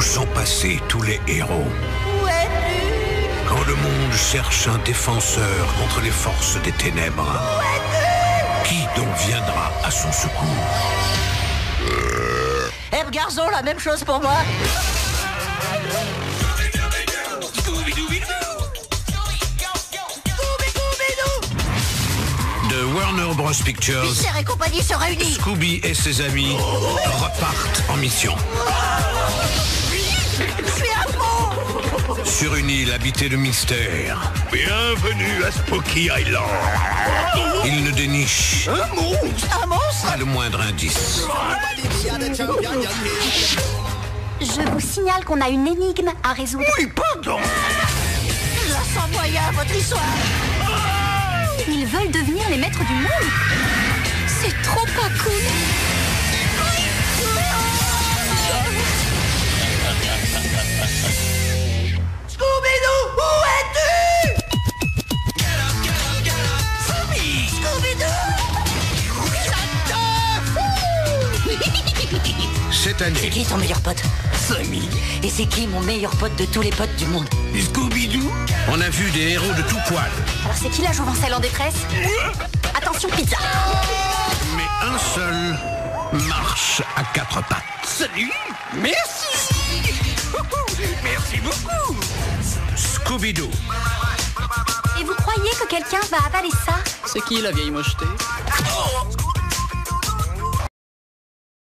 sont passés tous les héros? Où es-tu? Quand le monde cherche un défenseur contre les forces des ténèbres, qui donc viendra à son secours? Eh, garçon, la même chose pour moi. De Warner Bros. Pictures, Pixar et compagnie se réunissent. Scooby et ses amis repartent en mission. Je suis à fond. Sur une île habitée de mystère, Bienvenue à Spooky Island. ils ne dénichent Un monstre. pas le moindre indice. Je vous signale qu'on a une énigme à résoudre. Oui, pardon. Je la sens moyen, votre histoire. Ils veulent devenir les maîtres du monde. C'est trop pas cool. Scooby-Doo, où es-tu? Scooby-Doo. Cette C'est année, qui ton meilleur pote? Sammy. Et c'est qui mon meilleur pote de tous les potes du monde? Scooby-Doo. on a vu des héros de tout poil, Alors c'est qui la jouvencelle en détresse? Attention pizza. mais un seul marche à quatre pattes. Salut. Merci. Merci beaucoup. Scooby-Doo, Et vous croyez que quelqu'un va avaler ça? C'est qui la vieille mochetée?